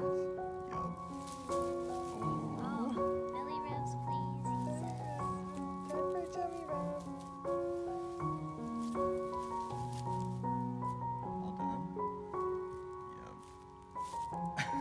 Yup. Oh, Oh. belly rubs, please, he says. Time for tummy rub. All done? Yep.